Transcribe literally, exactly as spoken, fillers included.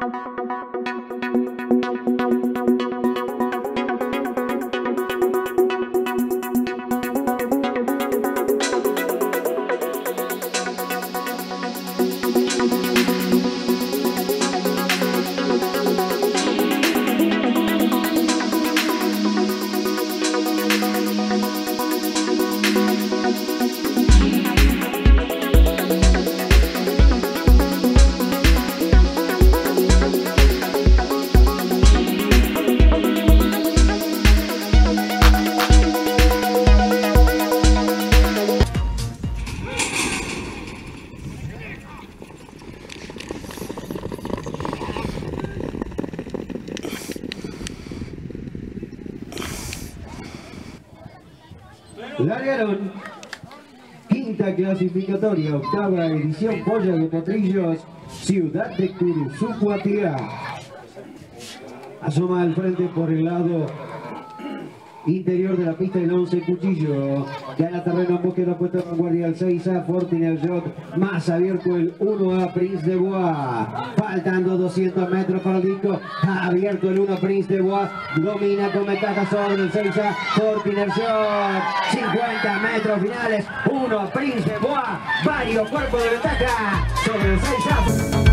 Largaron quinta clasificatoria, octava edición Polla de Potrillos, Ciudad de Curuzú, Guatira. Asoma al frente por el lado interior de la pista el once Cuchillo. Gana terreno en búsqueda puesto de vanguardia el seis A Fortiner Shot. Más abierto el uno A Prince de Bois. Faltando doscientos metros para el disco. Abierto el uno Prince de Bois. Domina con ventaja sobre el seis A Fortiner Shot. cincuenta metros finales. uno Prince de Bois. Varios cuerpos de ventaja sobre el seis A.